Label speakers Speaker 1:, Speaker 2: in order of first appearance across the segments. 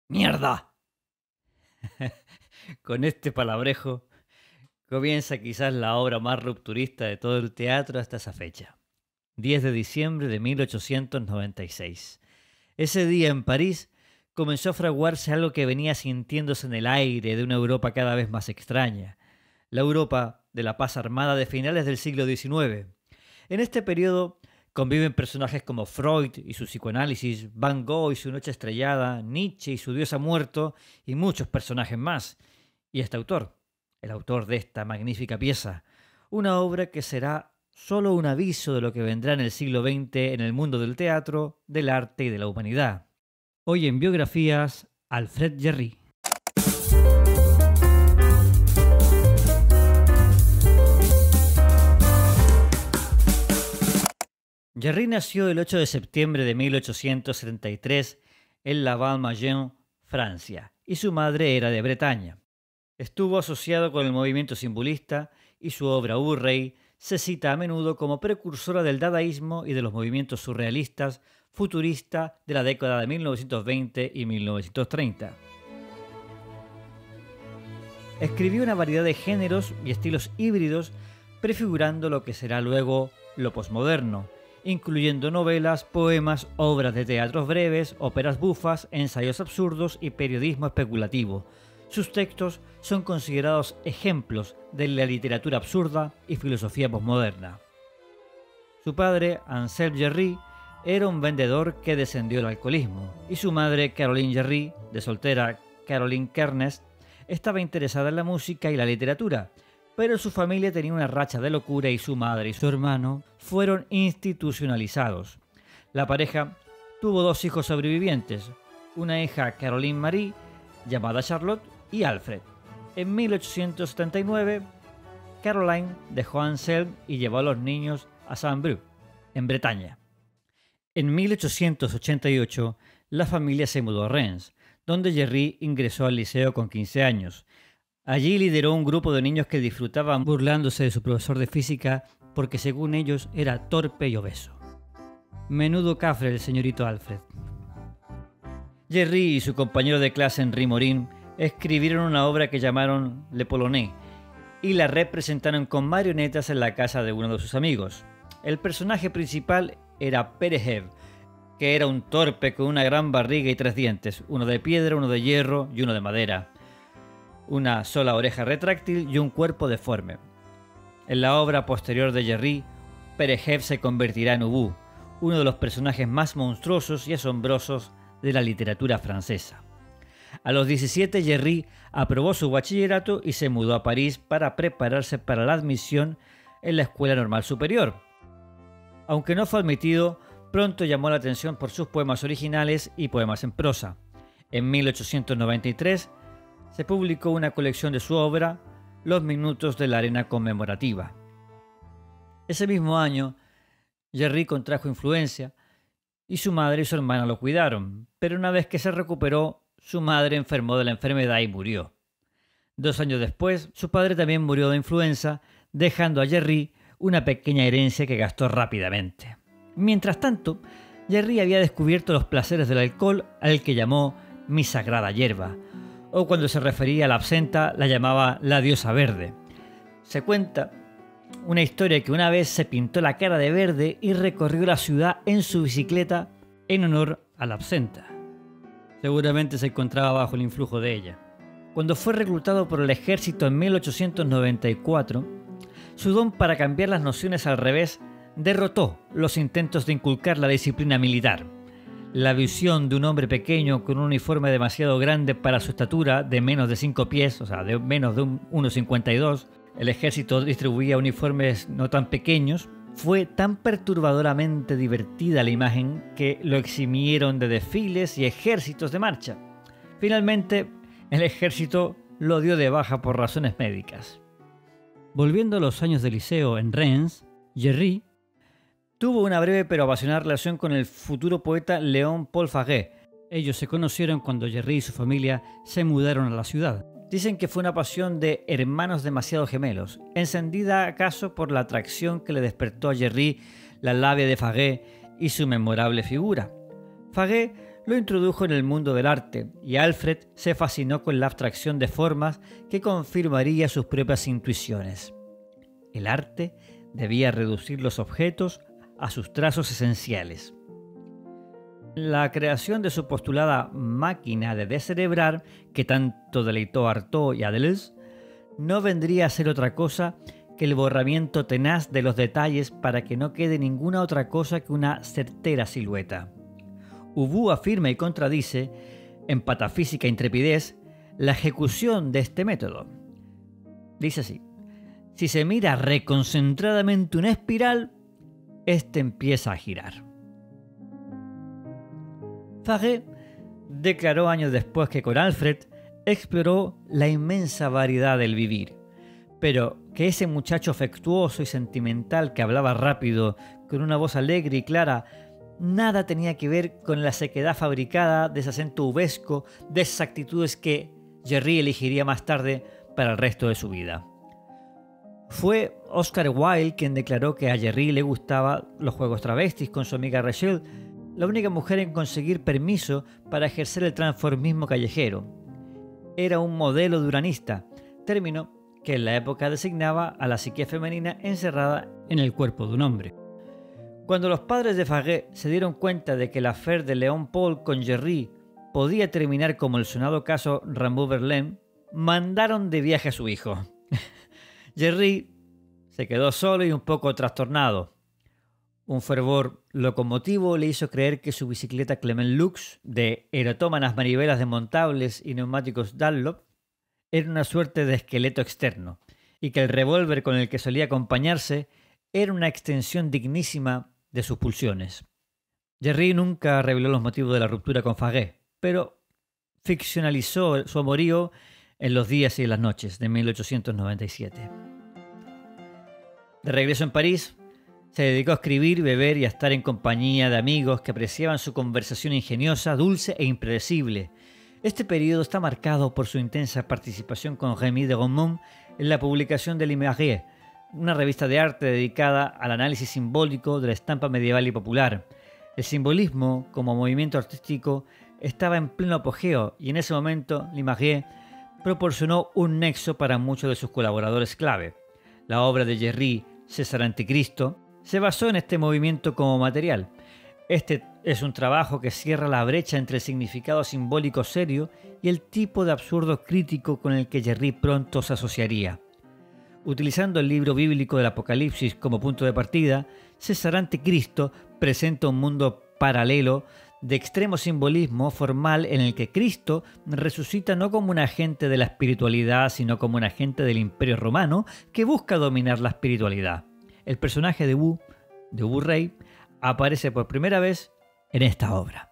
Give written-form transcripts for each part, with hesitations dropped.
Speaker 1: ¡Mierda! Con este palabrejo comienza quizás la obra más rupturista de todo el teatro hasta esa fecha. 10 de diciembre de 1896. Ese día en París comenzó a fraguarse algo que venía sintiéndose en el aire de una Europa cada vez más extraña. La Europa de la paz armada de finales del siglo XIX. En este periodo conviven personajes como Freud y su psicoanálisis, Van Gogh y su noche estrellada, Nietzsche y su dios ha muerto, y muchos personajes más. Y este autor, el autor de esta magnífica pieza, una obra que será solo un aviso de lo que vendrá en el siglo XX en el mundo del teatro, del arte y de la humanidad. Hoy en Biografías, Alfred Jarry. Jarry nació el 8 de septiembre de 1873 en La Val-Magen, Francia, y su madre era de Bretaña. Estuvo asociado con el movimiento simbolista y su obra Urrey se cita a menudo como precursora del dadaísmo y de los movimientos surrealistas, futurista de la década de 1920 y 1930. Escribió una variedad de géneros y estilos híbridos, prefigurando lo que será luego lo posmoderno, incluyendo novelas, poemas, obras de teatros breves, óperas bufas, ensayos absurdos y periodismo especulativo. Sus textos son considerados ejemplos de la literatura absurda y filosofía posmoderna. Su padre, Anselme Jarry, era un vendedor que descendió al alcoholismo, y su madre, Caroline Jarry, de soltera Caroline Kernest, estaba interesada en la música y la literatura, pero su familia tenía una racha de locura y su madre y su hermano fueron institucionalizados. La pareja tuvo dos hijos sobrevivientes, una hija Caroline Marie, llamada Charlotte, y Alfred. En 1879, Caroline dejó a Anselme y llevó a los niños a Saint-Brieuc, en Bretaña. En 1888, la familia se mudó a Rennes, donde Jarry ingresó al liceo con 15 años. Allí lideró un grupo de niños que disfrutaban burlándose de su profesor de física porque según ellos era torpe y obeso. Menudo cafre el señorito Alfred. Jarry y su compañero de clase Henri Morin escribieron una obra que llamaron Le Polonais y la representaron con marionetas en la casa de uno de sus amigos. El personaje principal era Perehev, que era un torpe con una gran barriga y 3 dientes, uno de piedra, uno de hierro y uno de madera, una sola oreja retráctil y un cuerpo deforme. En la obra posterior de Jarry, Perehev se convertirá en Ubu, uno de los personajes más monstruosos y asombrosos de la literatura francesa. A los 17, Jarry aprobó su bachillerato y se mudó a París para prepararse para la admisión en la Escuela Normal Superior. Aunque no fue admitido, pronto llamó la atención por sus poemas originales y poemas en prosa. En 1893 se publicó una colección de su obra, Los Minutos de la Arena Conmemorativa. Ese mismo año, Jarry contrajo influenza y su madre y su hermana lo cuidaron, pero una vez que se recuperó, su madre enfermó de la enfermedad y murió. 2 años después, su padre también murió de influenza, dejando a Jarry una pequeña herencia que gastó rápidamente. Mientras tanto, Jarry había descubierto los placeres del alcohol, al que llamó mi sagrada hierba, o cuando se refería a la absenta la llamaba la diosa verde. Se cuenta una historia que una vez se pintó la cara de verde y recorrió la ciudad en su bicicleta en honor a la absenta. Seguramente se encontraba bajo el influjo de ella. Cuando fue reclutado por el ejército en 1894, su don para cambiar las nociones al revés derrotó los intentos de inculcar la disciplina militar. La visión de un hombre pequeño con un uniforme demasiado grande para su estatura, de menos de 5 pies, o sea, de menos de 1,52, el ejército distribuía uniformes no tan pequeños, fue tan perturbadoramente divertida la imagen que lo eximieron de desfiles y ejércitos de marcha. Finalmente, el ejército lo dio de baja por razones médicas. Volviendo a los años de liceo en Rennes, Jarry tuvo una breve pero apasionada relación con el futuro poeta Léon Paul Faguet. Ellos se conocieron cuando Jarry y su familia se mudaron a la ciudad. Dicen que fue una pasión de hermanos demasiado gemelos, encendida acaso por la atracción que le despertó a Jarry la labia de Faguet y su memorable figura. Faguet lo introdujo en el mundo del arte y Alfred se fascinó con la abstracción de formas que confirmaría sus propias intuiciones. El arte debía reducir los objetos a sus trazos esenciales. La creación de su postulada máquina de descerebrar, que tanto deleitó a Artaud y a Deleuze, no vendría a ser otra cosa que el borramiento tenaz de los detalles para que no quede ninguna otra cosa que una certera silueta. Ubu afirma y contradice, en Patafísica e Intrepidez, la ejecución de este método. Dice así: si se mira reconcentradamente una espiral, este empieza a girar. Faguet declaró años después que con Alfred exploró la inmensa variedad del vivir, pero que ese muchacho afectuoso y sentimental que hablaba rápido, con una voz alegre y clara, nada tenía que ver con la sequedad fabricada de ese acento uvesco, de esas actitudes que Jerry elegiría más tarde para el resto de su vida. Fue Oscar Wilde quien declaró que a Jerry le gustaban los juegos travestis con su amiga Rachel, la única mujer en conseguir permiso para ejercer el transformismo callejero. Era un modelo duranista, término que en la época designaba a la psique femenina encerrada en el cuerpo de un hombre. Cuando los padres de Faguet se dieron cuenta de que la affaire de Léon Paul con Jerry podía terminar como el sonado caso Rimbaud-Verlaine, mandaron de viaje a su hijo. Jerry se quedó solo y un poco trastornado. Un fervor locomotivo le hizo creer que su bicicleta Clement Lux, de erotómanas manivelas desmontables y neumáticos Dunlop, era una suerte de esqueleto externo, y que el revólver con el que solía acompañarse era una extensión dignísima de sus pulsiones. Jerry nunca reveló los motivos de la ruptura con Faguet, pero ficcionalizó su amorío en Los días y las noches de 1897. De regreso en París, se dedicó a escribir, beber y a estar en compañía de amigos que apreciaban su conversación ingeniosa, dulce e impredecible. Este periodo está marcado por su intensa participación con Rémy de Gourmont en la publicación de l'Imagerie, una revista de arte dedicada al análisis simbólico de la estampa medieval y popular. El simbolismo, como movimiento artístico, estaba en pleno apogeo y en ese momento l'Imagerie proporcionó un nexo para muchos de sus colaboradores clave. La obra de Jerry, César Anticristo, se basó en este movimiento como material. Este es un trabajo que cierra la brecha entre el significado simbólico serio y el tipo de absurdo crítico con el que Jerry pronto se asociaría. Utilizando el libro bíblico del Apocalipsis como punto de partida, César Anticristo presenta un mundo paralelo de extremo simbolismo formal en el que Cristo resucita no como un agente de la espiritualidad, sino como un agente del Imperio Romano que busca dominar la espiritualidad. El personaje de Ubu Rey, aparece por primera vez en esta obra.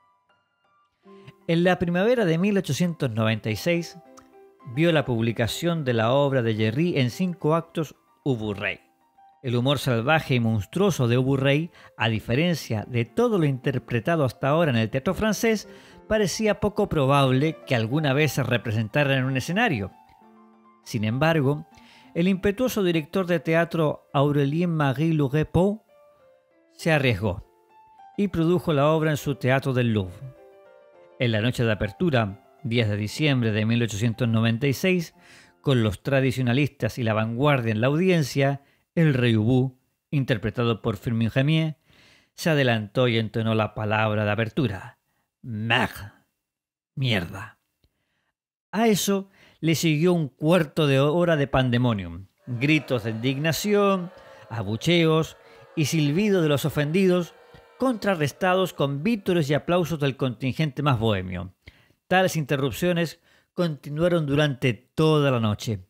Speaker 1: En la primavera de 1896 vio la publicación de la obra de Jerry en 5 actos Ubu Rey. El humor salvaje y monstruoso de Ubu Rey, a diferencia de todo lo interpretado hasta ahora en el teatro francés, parecía poco probable que alguna vez se representara en un escenario. Sin embargo, el impetuoso director de teatro Aurélien-Marie Louret-Pau se arriesgó y produjo la obra en su Teatro del Louvre. En la noche de apertura, 10 de diciembre de 1896, con los tradicionalistas y la vanguardia en la audiencia, el rey Ubu, interpretado por Firmin Gemier, se adelantó y entonó la palabra de apertura: merde, mierda. A eso le siguió un cuarto de hora de pandemonium, gritos de indignación, abucheos y silbido de los ofendidos, contrarrestados con vítores y aplausos del contingente más bohemio. Tales interrupciones continuaron durante toda la noche.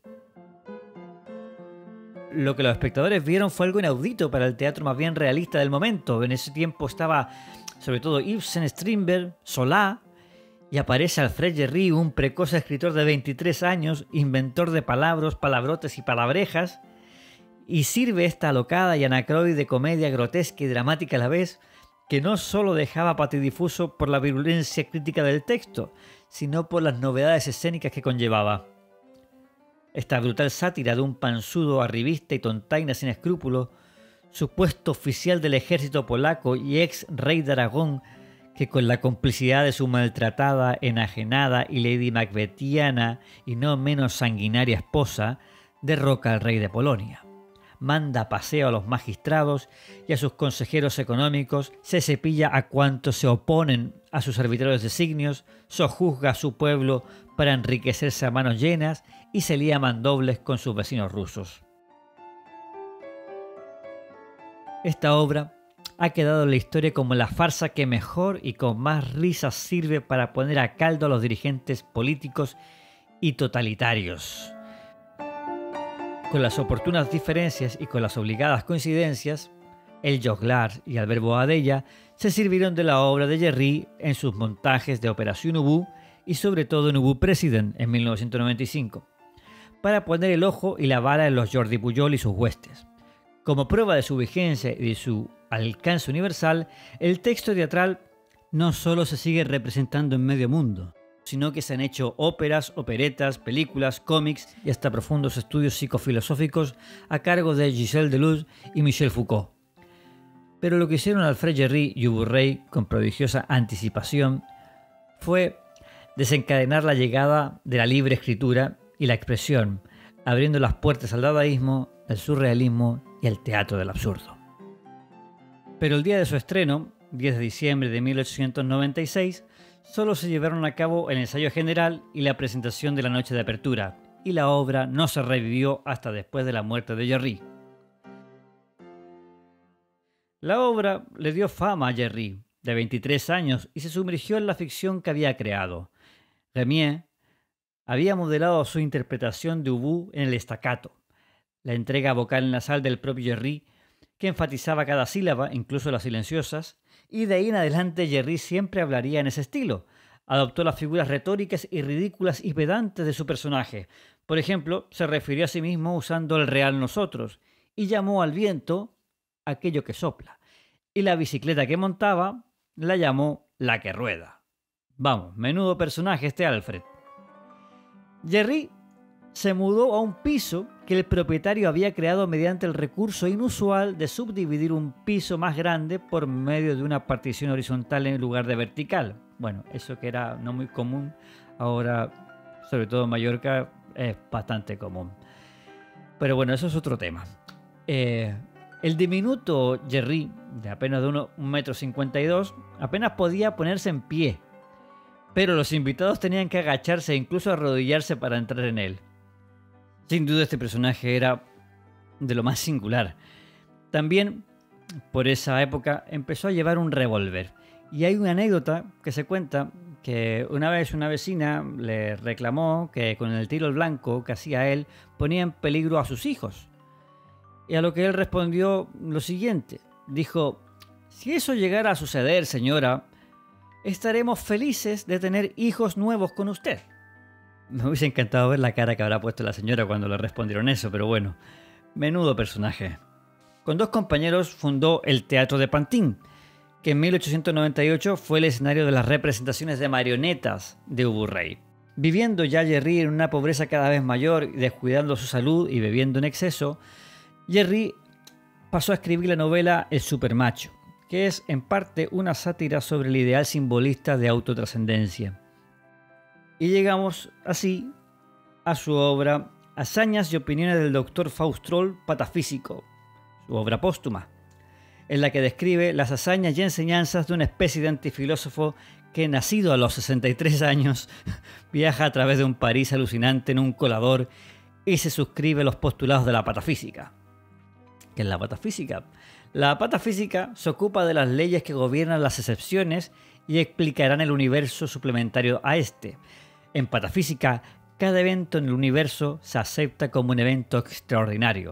Speaker 1: Lo que los espectadores vieron fue algo inaudito para el teatro más bien realista del momento. En ese tiempo estaba sobre todo Ibsen, Strindberg, Solá, y aparece Alfred Jerry, un precoz escritor de 23 años, inventor de palabras, palabrotes y palabrejas, y sirve esta alocada y anacroide comedia grotesca y dramática a la vez, que no solo dejaba patidifuso por la virulencia crítica del texto, sino por las novedades escénicas que conllevaba. Esta brutal sátira de un panzudo arribista y tontaina sin escrúpulos, supuesto oficial del ejército polaco y ex rey de Aragón, que con la complicidad de su maltratada, enajenada y lady macbethiana y no menos sanguinaria esposa, derroca al rey de Polonia. Manda paseo a los magistrados y a sus consejeros económicos, se cepilla a cuantos se oponen a sus arbitrarios designios, sojuzga a su pueblo para enriquecerse a manos llenas y se lía mandobles con sus vecinos rusos. Esta obra ha quedado en la historia como la farsa que mejor y con más risas sirve para poner a caldo a los dirigentes políticos y totalitarios. Con las oportunas diferencias y con las obligadas coincidencias, el joglar y Albert Boadella se sirvieron de la obra de Jerry en sus montajes de Operación Ubu y sobre todo en Ubu President en 1995, para poner el ojo y la vara en los Jordi Pujol y sus huestes. Como prueba de su vigencia y de su alcance universal, el texto teatral no solo se sigue representando en medio mundo, sino que se han hecho óperas, operetas, películas, cómics y hasta profundos estudios psicofilosóficos a cargo de Gisèle Deleuze y Michel Foucault. Pero lo que hicieron Alfred Jarry y Ubu Rey con prodigiosa anticipación fue desencadenar la llegada de la libre escritura y la expresión, abriendo las puertas al dadaísmo, al surrealismo y al teatro del absurdo. Pero el día de su estreno, 10 de diciembre de 1896, solo se llevaron a cabo el ensayo general y la presentación de la noche de apertura, y la obra no se revivió hasta después de la muerte de Jarry. La obra le dio fama a Jarry, de 23 años, y se sumergió en la ficción que había creado. Remier había modelado su interpretación de Ubu en el staccato, la entrega vocal nasal del propio Jarry, que enfatizaba cada sílaba, incluso las silenciosas, y de ahí en adelante Jarry siempre hablaría en ese estilo. Adoptó las figuras retóricas y ridículas y pedantes de su personaje. Por ejemplo, se refirió a sí mismo usando el real nosotros, y llamó al viento aquello que sopla, y la bicicleta que montaba la llamó la que rueda. Vamos, menudo personaje este Alfred. Jarry se mudó a un piso que el propietario había creado mediante el recurso inusual de subdividir un piso más grande por medio de una partición horizontal en lugar de vertical. Bueno, eso que era no muy común, ahora, sobre todo en Mallorca, es bastante común. Pero bueno, eso es otro tema. El diminuto Jarry, de apenas de 1,52 m, apenas podía ponerse en pie, pero los invitados tenían que agacharse e incluso arrodillarse para entrar en él. Sin duda este personaje era de lo más singular. También, por esa época, empezó a llevar un revólver. Y hay una anécdota que se cuenta que una vez una vecina le reclamó que con el tiro al blanco que hacía él ponía en peligro a sus hijos. Y a lo que él respondió lo siguiente. Dijo: si eso llegara a suceder, señora, estaremos felices de tener hijos nuevos con usted. Me hubiese encantado ver la cara que habrá puesto la señora cuando le respondieron eso, pero bueno, menudo personaje. Con dos compañeros fundó el Teatro de Pantin, que en 1898 fue el escenario de las representaciones de marionetas de Ubu Rey. Viviendo ya Jarry en una pobreza cada vez mayor y descuidando su salud y bebiendo en exceso, Jarry pasó a escribir la novela El Supermacho, que es en parte una sátira sobre el ideal simbolista de autotrascendencia. Y llegamos así a su obra Hazañas y opiniones del Dr. Faust Troll, patafísico, su obra póstuma, en la que describe las hazañas y enseñanzas de una especie de antifilósofo que, nacido a los 63 años, viaja a través de un París alucinante en un colador y se suscribe a los postulados de la patafísica. ¿Qué es la patafísica? La patafísica se ocupa de las leyes que gobiernan las excepciones y explicarán el universo suplementario a este. En patafísica, cada evento en el universo se acepta como un evento extraordinario.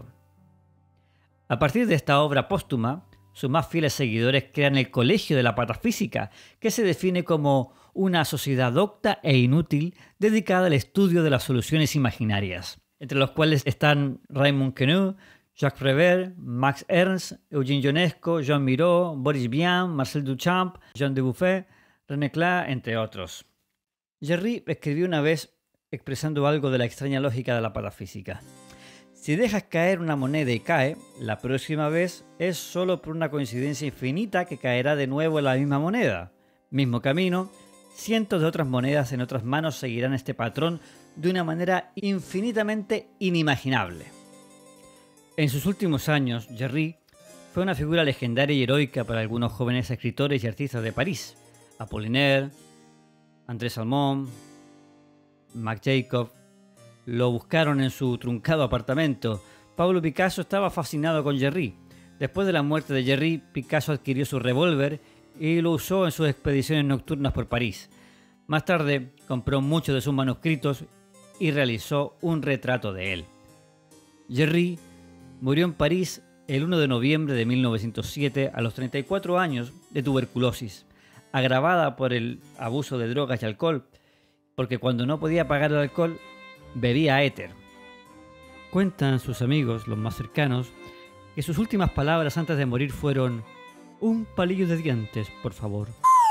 Speaker 1: A partir de esta obra póstuma, sus más fieles seguidores crean el Colegio de la Patafísica, que se define como una sociedad docta e inútil dedicada al estudio de las soluciones imaginarias, entre los cuales están Raymond Queneau, Jacques Prévert, Max Ernst, Eugène Ionesco, Jean Miró, Boris Vian, Marcel Duchamp, Jean Dubuffet, René Clair, entre otros. Jarry escribió una vez expresando algo de la extraña lógica de la patafísica. Si dejas caer una moneda y cae, la próxima vez es solo por una coincidencia infinita que caerá de nuevo en la misma moneda. Mismo camino, cientos de otras monedas en otras manos seguirán este patrón de una manera infinitamente inimaginable. En sus últimos años, Jerry fue una figura legendaria y heroica para algunos jóvenes escritores y artistas de París. Apollinaire, André Salmon, Marc Jacob lo buscaron en su truncado apartamento. Pablo Picasso estaba fascinado con Jerry. Después de la muerte de Jerry, Picasso adquirió su revólver y lo usó en sus expediciones nocturnas por París. Más tarde, compró muchos de sus manuscritos y realizó un retrato de él. Jerry murió en París el 1 de noviembre de 1907 a los 34 años de tuberculosis, agravada por el abuso de drogas y alcohol, porque cuando no podía pagar el alcohol, bebía éter. Cuentan sus amigos, los más cercanos, que sus últimas palabras antes de morir fueron: "Un palillo de dientes, por favor".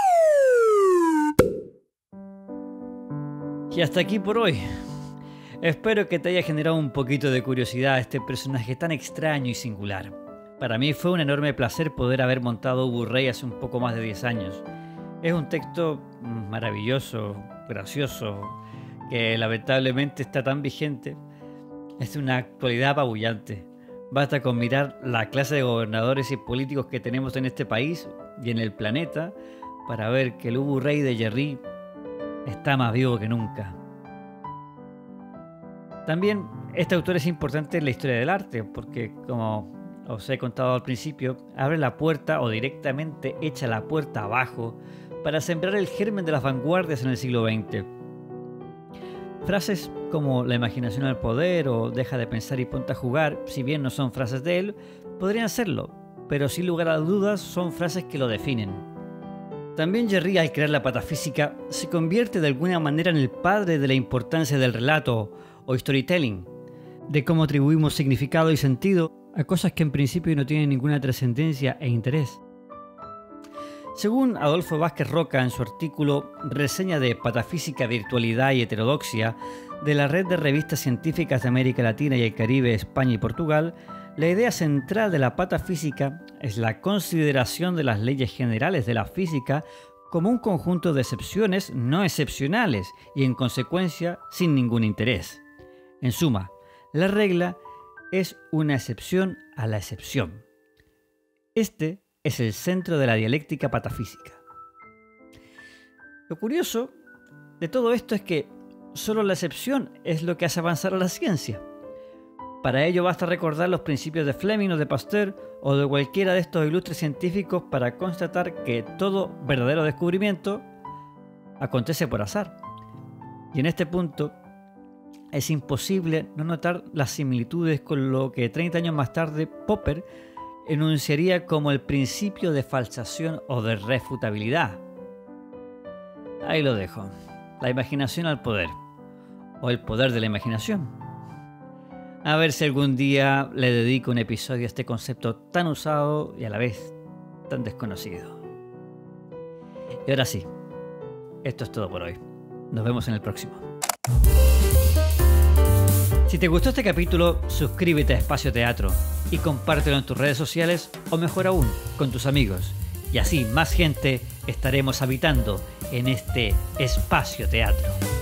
Speaker 1: Y hasta aquí por hoy. Espero que te haya generado un poquito de curiosidad este personaje tan extraño y singular. Para mí fue un enorme placer poder haber montado Ubu Rey hace un poco más de 10 años. Es un texto maravilloso, gracioso, que lamentablemente está tan vigente. Es una actualidad apabullante. Basta con mirar la clase de gobernadores y políticos que tenemos en este país y en el planeta para ver que el Ubu Rey de Jerry está más vivo que nunca. También este autor es importante en la historia del arte porque, como os he contado al principio, abre la puerta o directamente echa la puerta abajo para sembrar el germen de las vanguardias en el siglo XX. Frases como "la imaginación al poder" o "deja de pensar y ponte a jugar", si bien no son frases de él, podrían serlo, pero sin lugar a dudas son frases que lo definen. También Jerry, al crear la patafísica, se convierte de alguna manera en el padre de la importancia del relato o storytelling, de cómo atribuimos significado y sentido a cosas que en principio no tienen ninguna trascendencia e interés. Según Adolfo Vázquez Roca en su artículo Reseña de Patafísica, Virtualidad y Heterodoxia de la Red de Revistas Científicas de América Latina y el Caribe, España y Portugal, la idea central de la patafísica es la consideración de las leyes generales de la física como un conjunto de excepciones no excepcionales y en consecuencia sin ningún interés. En suma, la regla es una excepción a la excepción. Este es el centro de la dialéctica patafísica. Lo curioso de todo esto es que solo la excepción es lo que hace avanzar a la ciencia. Para ello basta recordar los principios de Fleming o de Pasteur o de cualquiera de estos ilustres científicos para constatar que todo verdadero descubrimiento acontece por azar. Y en este punto es imposible no notar las similitudes con lo que 30 años más tarde Popper enunciaría como el principio de falsación o de refutabilidad. Ahí lo dejo. La imaginación al poder, o el poder de la imaginación. A ver si algún día le dedico un episodio a este concepto tan usado y a la vez tan desconocido. Y ahora sí, esto es todo por hoy. Nos vemos en el próximo. Si te gustó este capítulo, suscríbete a Espacio Teatro y compártelo en tus redes sociales o mejor aún, con tus amigos. Y así más gente estaremos habitando en este Espacio Teatro.